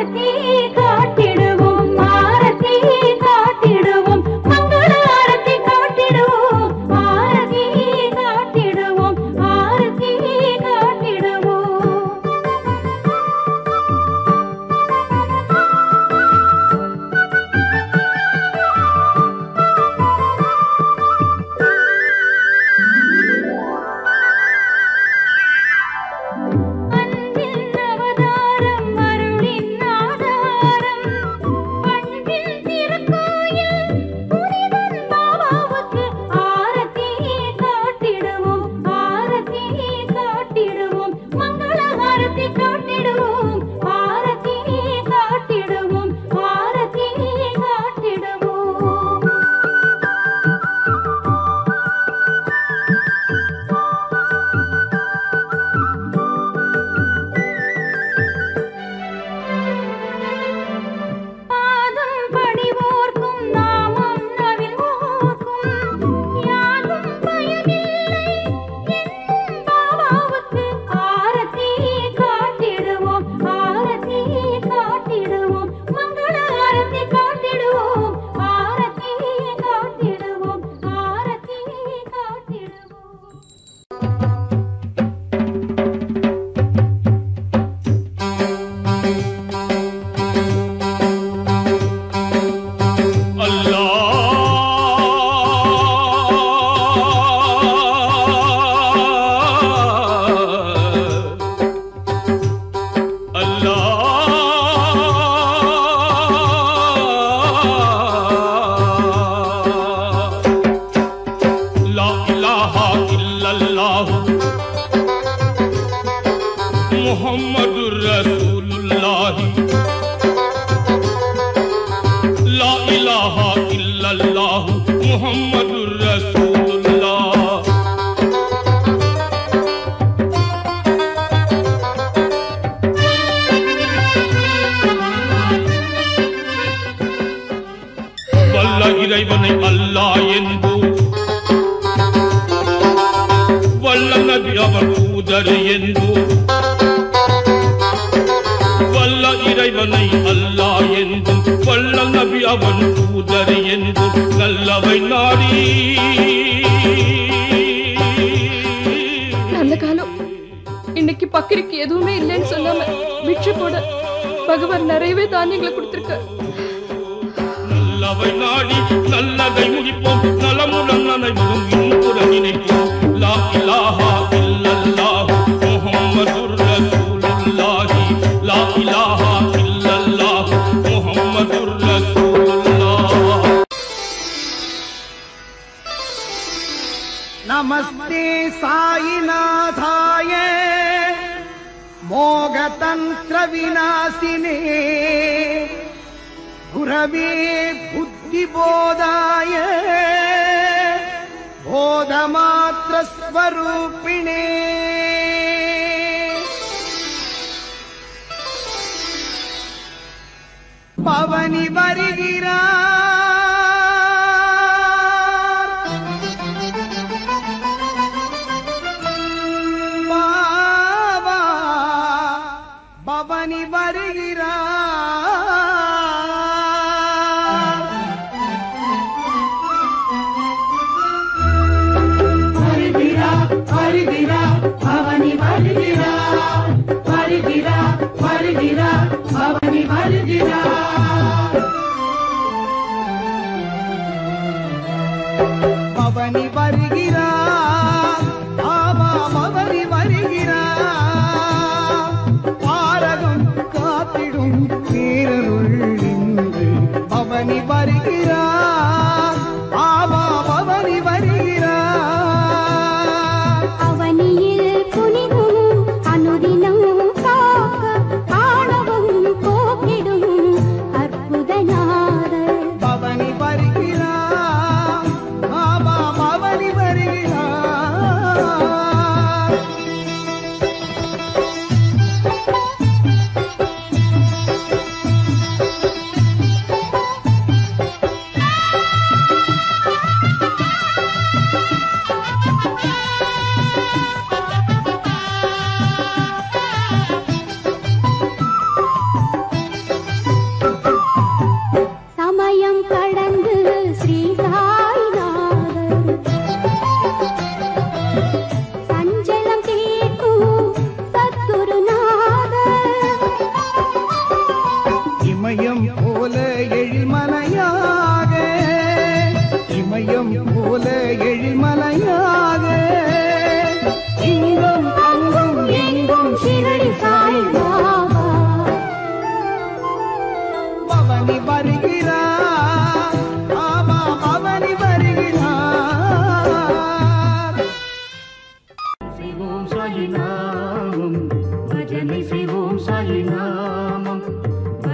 இறைவனை அல்லாஹ் என்போ வல்ல நபி அவர் தூதர் என்போ வல்ல இறைவனை அல்லாஹ் என்பும் வல்ல நபி அவன் தூதர் என்பும் நல்லவை நாடி நல்ல காலம் இன்னைக்கு பக்கிரிக்கு எதுவுமே இல்லைன்னு சொல்லாம விற்று போட பகவான் நிறையவே தானியங்களை கொடுத்திருக்கார். நல்லவை நாடி நல்லதை முடிப்போம் நலமுடன் அனைவரும் இன்புற நினைப்போம். லா இலாஹா இல்லல்லாஹ் முஹம்மதுர் ரசூலுல்லாஹி லா இலாஹா இல்லல்லாஹ் முஹம்மதுர் ரசூலுல்லாஹ். நமஸ்தே சாயிநாதாய மோகதந்திர விநாசினே குரவே புத்திபோதாய போதமாத்திர ஸ்வரூபிணே பவனி வருகிறார் பாபா பவனி வருகிறார் வருகிறார் பவனி வருகிறார் வருகிறார் வருகிறார் பவனி வருகிறார் பவனி வருகிறார் ஆமா பவனி வருகிறார் பாரகம் காத்திடும் பேரருள் இன்று பவனி வருகிறார் ஆமா பவனி வருகிறார் அவனியில் புனிதமும் அனுதினம் காக்க ஆணவம் போக்கிடும்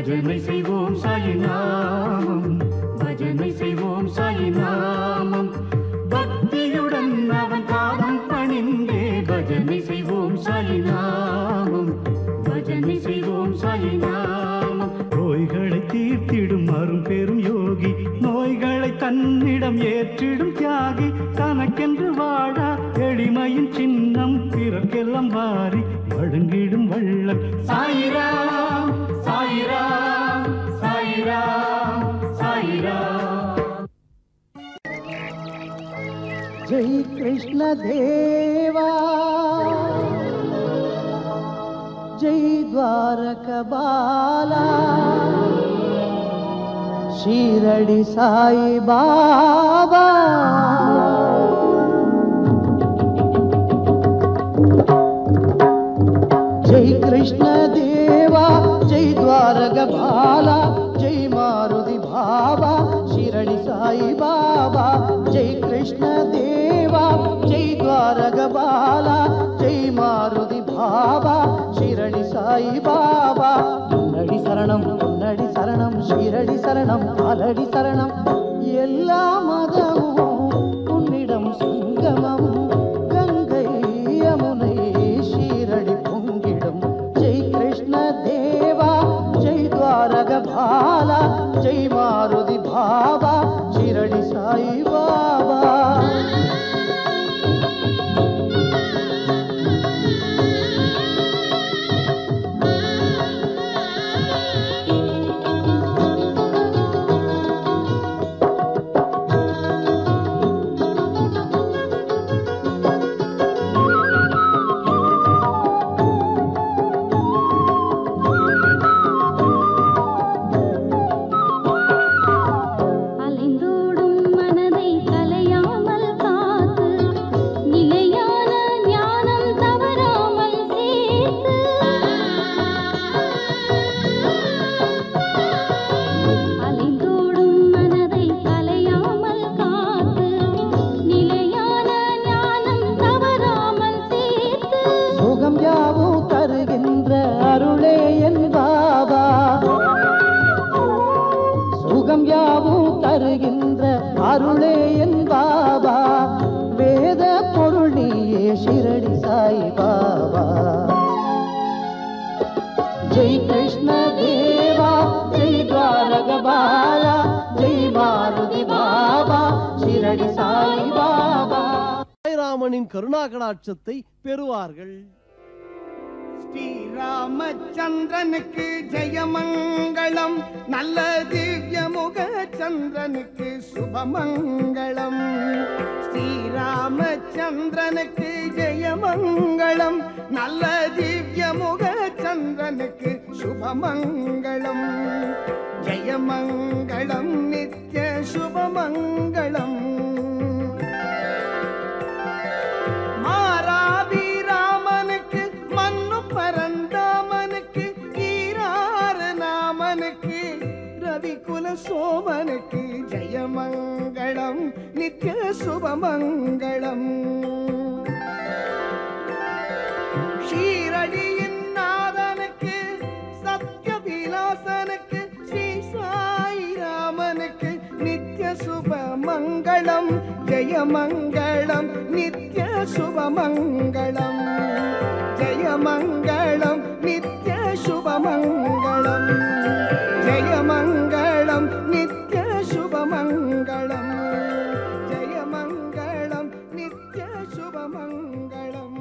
பஜனை செய்வோம் சாயி நாமம், பஜனை செய்வோம் சாயி நாமம். பக்தியுடன் அவன் பாதம் பணிந்தே பஜனை செய்வோம் சாயி நாமம், பஜனை செய்வோம் சாயி நாமம். நோய்களை தீர்த்திடும் அரும் பெரும் யோகி, நோய்களை தன்னிடம் ஏற்றிடும் தியாகி, தனக்கென்று வாழா எளிமையின் சின்னம் பிறர்க்கெல்லாம் வாரி வழங்கிடும் வள்ளல். சாயிராம் சாயிராம் சாயிராம் சாயிராம். ஜெய் கிருஷ்ண தேவா, ஜெய் द्वारक बाला, ஷீரடி சாய் பாபா. ஜெய் கிருஷ்ண தேவா, ஜெய் द्वारक बाला, ஜெய் மாருதி பாபா, ஷீரடி சாய் பாபா. ஜெய் கிருஷ்ண தேவா, ஜெய் द्वारक बाला, ஜெய் மாருதி பாபா, ஷீரடி சாய் பாபா. பொன்னடி சரணம், பொன்னடி சரணம், ஷீரடி சரணம், பாலடி சரணம். எல்லா மதமும் உன்னிடம் சங்கமம், கங்கை யமுனை ஷீரடி பொங்கிடும். ஜெய் கிருஷ்ண தேவா, ஜெய் द्वारक बाला, ஜெய் மாருதி பாபா, ஷீரடி சாய் பாபா. அருளே என் பாபா, வேத பொருள் நீயே ஷிரடி சாய் பாபா. ஜெய் கிருஷ்ண தேவா, ஜெய் द्वारक बाला, ஜெய் மாருதி பாபா, ஷிரடி சாய் பாபா. சாய்ராமனின் கருணா கடாட்சத்தை பெறுவார்கள். ஸ்ரீராமச்சந்திரனுக்கு ஜெயமங்கலம், நல்ல திவ்ய முக சந்திரனுக்கு சுபமங்கலம். ஸ்ரீராமச்சந்திரனுக்கு ஜெயமங்கலம், நல்ல திவ்ய முக சந்திரனுக்கு சுபமங்கலம். ஜெயமங்கலம் நித்ய சுபமங்கலம். மாராபிராமனுக்கு மன்னு பரந்தாமனுக்கு ஈராறு நாமனுக்கு ரவிகுல சோமனுக்கு ஜெயமங்கலம் நித்ய சுபமங்கலம். ஷீரடியின் நாதனுக்கு சத்ய விலாசனுக்கு ஸ்ரீ சாய் ராமனுக்கு நித்ய சுபமங்கலம். ஜெயமங்கலம் நித்ய சுபமங்கலம். ஜெயமங்கலம் நித்ய சுபமங்கலம். ஜெயமங்கலம் நித்ய சுபமங்கலம். ஜெயமங்கலம் நித்ய சுபமங்கலம்.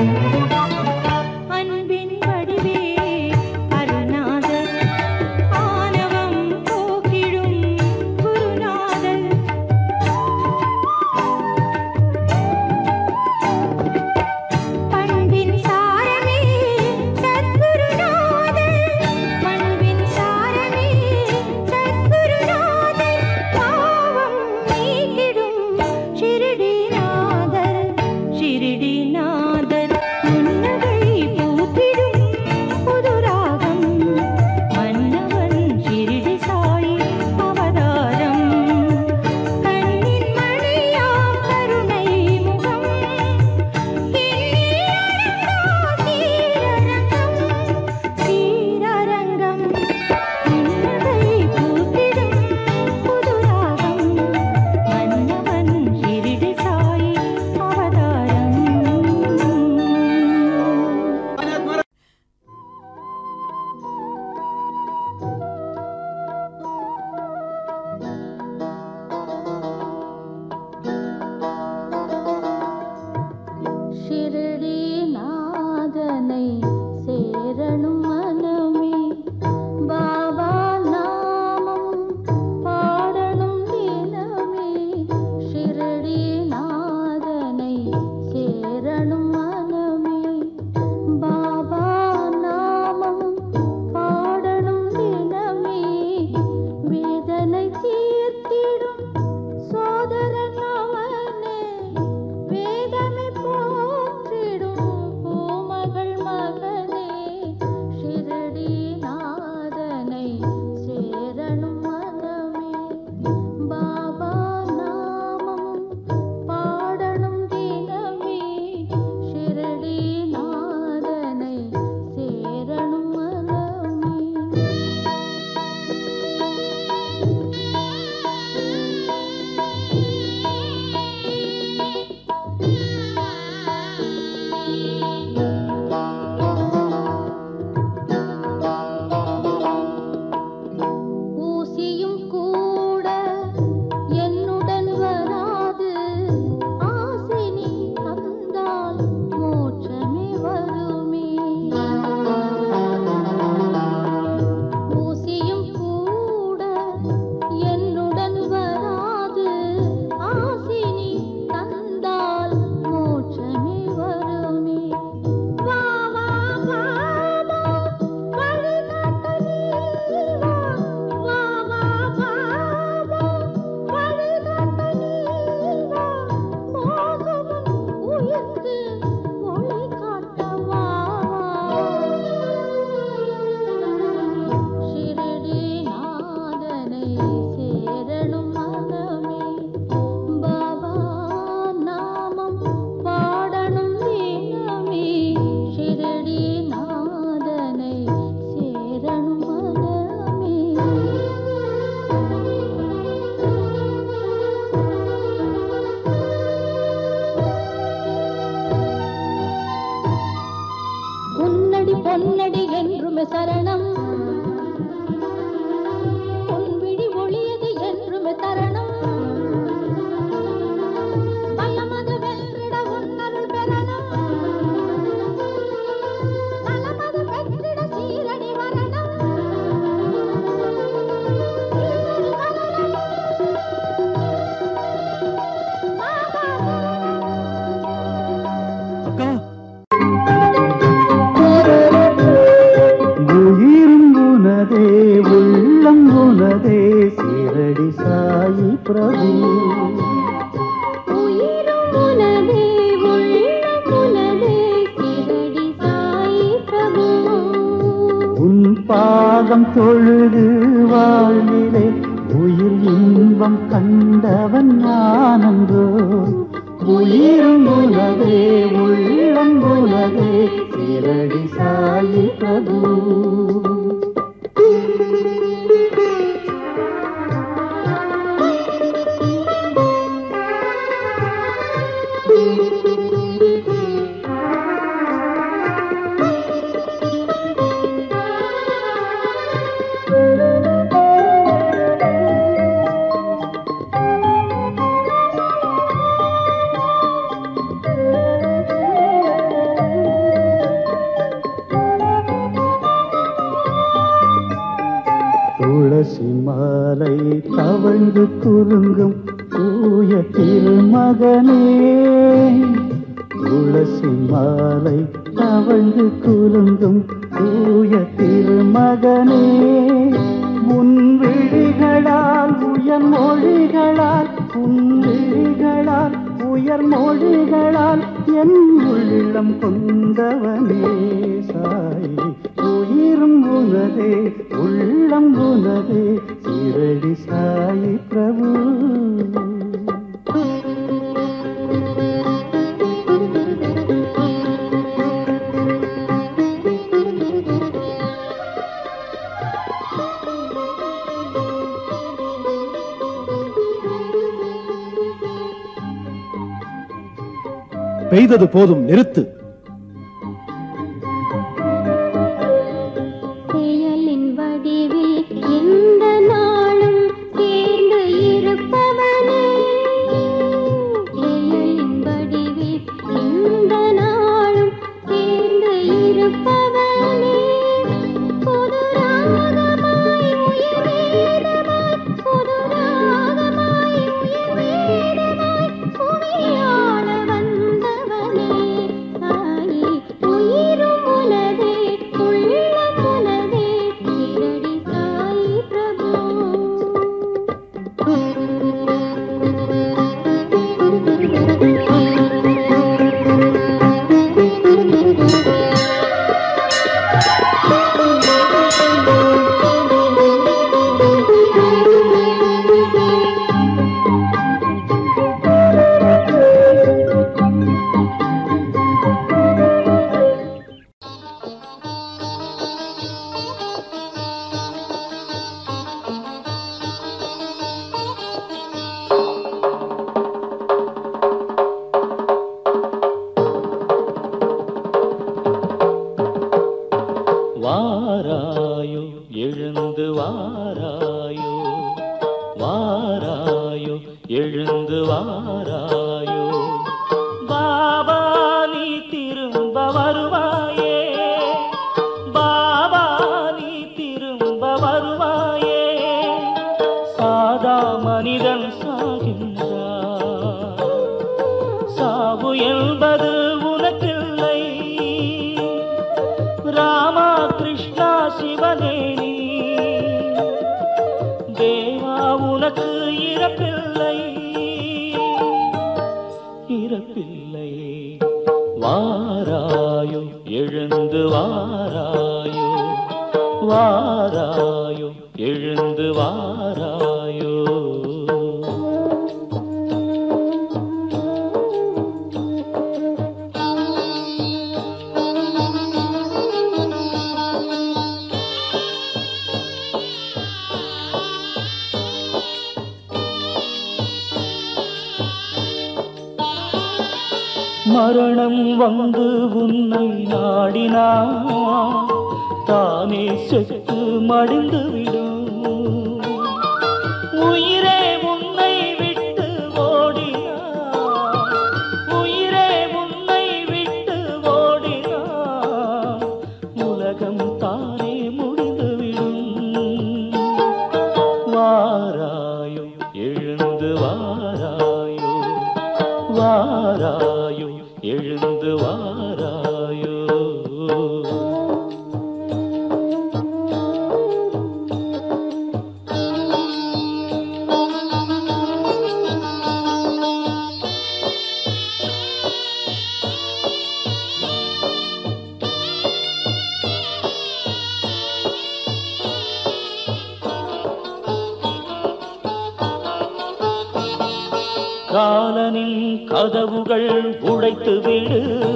பொன்னடி என்றுமே சரணம், பொன்விழி ஒளியது என்றுமே தரணம், வல்லமது வென்றிட உன்னருள் பெறணும், நலமது பெற்றிட சீரடி வரணும், சீரடி வரணும் அக்கா உள்ளம் உனதே சீரடி சாயி பிரபு, உயிரும் உனதே உள்ளம் உனதே சீரடி சாயி பிரபு, உன் பாதம் தொழுது வாழ்விலே உயிர் இன்பம் கண்டவன் நானன்றோ, உயிரும் உனதே உள்ளம் உனதே சீரடி சாயி பிரபு. தவழ்ந்து குலுங்கும் தூய திருமகனே, துளசி மாலை தவழ்ந்து குலுங்கும் தூய திருமகனே, உன் விழிகளால் உயர் மொழிகளால், உன் விழிகளால் உயர் மொழிகளால் என் உள்ளம் கொண்டவனே சாயி. உயிரும் உனதே உள்ளம் உனதே சிரடி சாயி பிரபு. பெய்தது போதும், நிறுத்து. செயலின் வடிவில் எந்த நாளும் சேர்ந்து இருப்பவனே, செயலின் வடிவில் எந்த நாளும் சேர்ந்து இருப்பவனே, புது ராகமாய் உயிர் வேதமாய், புது ராகமாய் உயிர் வேதமாய் புவியாள வந்தவனே சாயி. உயிரும் உனதே உள்ளம் உனதே சிரடி சாயி பிரபு. வாராயோ எழுந்து வாராயோ, வாராயோ எழுந்து வாராயோ, பாபா நீ திரும்ப வருவாயே, பாபா நீ திரும்ப வருவாயே. சாதா மனிதன் சாகின்றார், சாவு என்பது உனக்கில்லை. ராமா கிருஷ்ணா சிவனே நீ, தேவா உனக்கு இறப்பில்லை, இறப்பில்லை. வாராயோ எழுந்து வாராயோ, வாராயோ எழுந்து வாராயோ. மரணம் வந்து உன்னை நாடினான், தானே செத்து மடிந்து விடும். உயிரே உன்னை விட்டு ஓடினான், உயிரே உன்னை விட்டு ஓடினான், உலகம் தானே முடிந்துவிடும். வாராயோ எழுந்து வாராயோ, வாராயோ எழுந்து வாராயோ. காலனின் கதவுகள் உடைத்து விடு,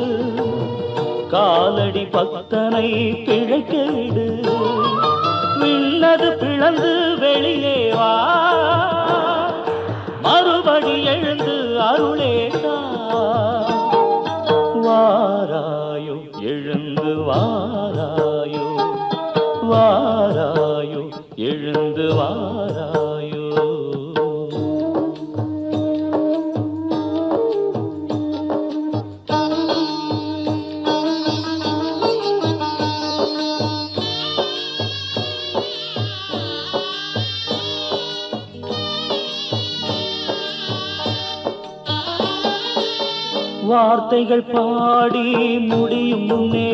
காலடி பக்தனை பிழைக்க விடு. விண்ணது பிளந்து வெளியே வா, மறுபடி எழுந்து அருளேதா. வாராயோ எழுந்து வாராயோ, வாராயோ எழுந்து வாராயோ. வார்த்தைகள் பாடி முடியும் முன்னே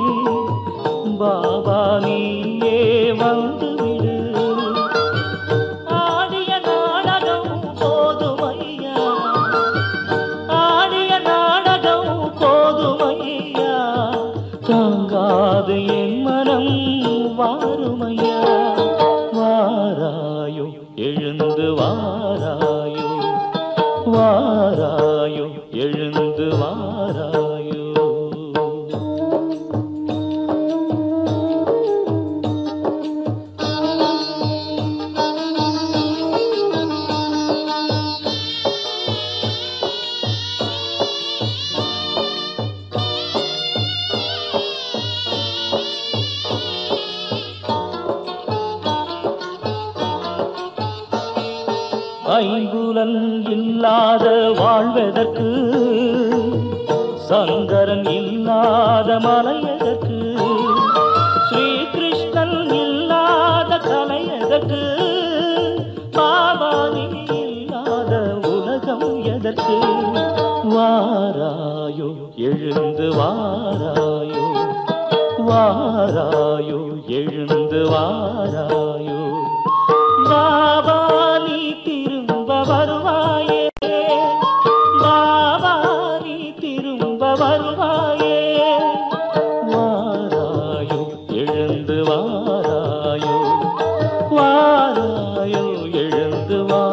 பாபா நீயே வந்துவிடு. ஆடிய நாடகம் போதுமையா, ஆடிய நாடகம் போதுமையா, தாங்காது என் மனம் வாருமையா. வாராயோ எழுந்து வாராயோ, வாராயோ எழுந்து வாராயோ. ஐம்புலன் இல்லாத வாழ்வதற்கு, சங்கரன் இல்லாத மலையதற்கு, ஸ்ரீகிருஷ்ணன் இல்லாத கலையதற்கு, பாபானி இல்லாத உலகம் எதற்கு. வாராயோ எழுந்து வாராயோ, வாராயோ எழுந்து வாராயோ. பாபா நீ திரும்ப வருவாயே, பாபா நீ திரும்ப வருவாயே. வாராயோ எழுந்து வாராயோ, வாராயோ எழுந்து வா.